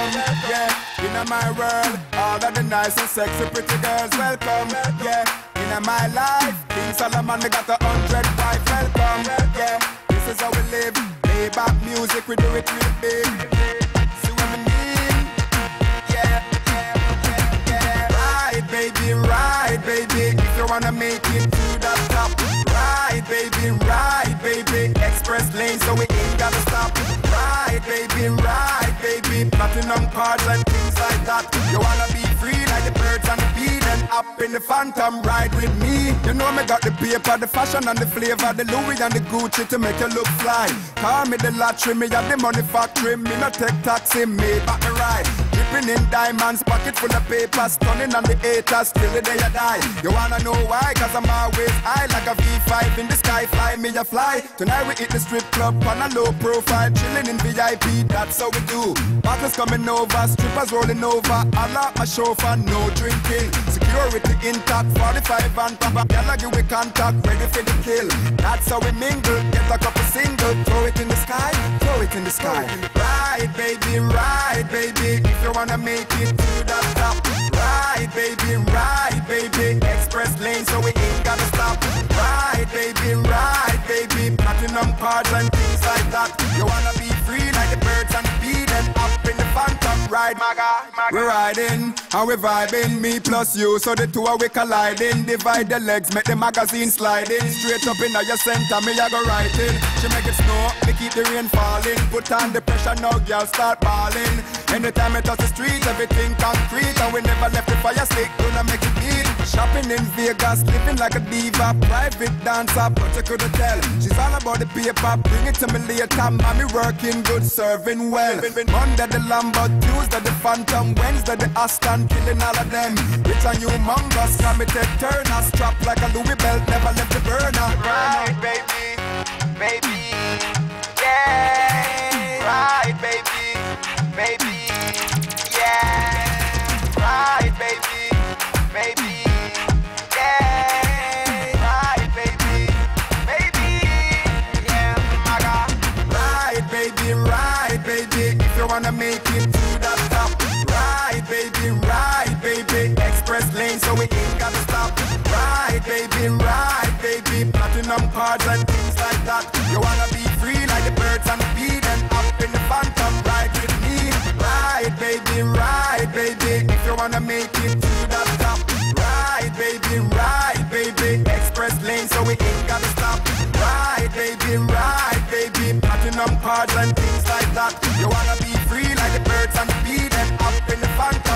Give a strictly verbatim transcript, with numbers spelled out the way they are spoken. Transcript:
welcome, yeah. In my world, all of the nice and sexy pretty girls, welcome, yeah. In my life, King Solomon, they got a hundred wives, welcome, yeah. This is how we live, lay back music, we do it real big. See what I mean? Yeah, yeah, yeah, yeah. Ride, baby, ride, baby, if you wanna make it to the top. Ride, baby, ride, baby, express lane, so we ain't gotta stop. Ride, baby, ride, baby, platinum cards and things like that. You wanna be free like the birds and the bee, then up in the phantom, ride with me. You know me got the paper, the fashion and the flavor, the Louis and the Gucci to make you look fly. Call me the lottery, me have the money factory, me no take taxi, me back me ride. Dripping in diamonds, pocket full of paper, stunning on the haters, till the day I die. You wanna know why? Cause I'm always high like a V five in the sky, fly me a fly. Tonight we hit the strip club on a low profile, chilling in V I P, that's how we do. Bottles coming over, strippers rolling over, I like my chauffeur, no drinking. Security intact, forty-five and papa, y'all give we contact, ready for the kill. That's how we mingle, get a couple single, throw it in the sky, throw it in the sky. Ride, baby, ride, baby, if you wanna make it to the top. Ride, baby, ride, baby, express lane, so we ain't gotta stop. Ride, baby, ride, baby, platinum cards and things like that. You wanna be free like the birds and the bee, then up in the phantom, ride, maga, maga. We're riding, and we're vibing, me plus you, so the two are we colliding. Divide the legs, make the magazine sliding. Straight up in your center, me I go writing. She make it snow, me keep the rain falling. Put on the pressure, now girl start balling. Anytime it touch the street, everything concrete, and we never left the fire stick, gonna make it beat. Shopping in Vegas, living like a diva, private dancer, but you couldn't tell. She's all about the paper, bring it to me later. Mommy working good, serving well. Monday the Lambo, Tuesday the Phantom, Wednesday the Aston, killing all of them. Rich and humongous, committed turner, strapped like a Louis belt, never left the burner. Ride, baby, baby, yeah. Ride, baby, baby, yeah. Ride, baby, baby, yeah. Ride, baby, baby, yeah. Maga. Ride, baby, ride, baby, if you wanna make it to the top. Ride, baby, ride, baby, express lane, so we ain't gotta stop. Ride, baby, ride, baby, platinum cards and things like that. You wanna be free like the birds and the bee, then up in the phantom, ride with me. Ride, baby, ride, baby, if you wanna make it to the top. Ride, baby, ride, baby, express lane, so we ain't gotta stop. Ride, baby, ride, baby, platinum cards and things like that. You wanna be free like the birds and the bee, then up in the phantom.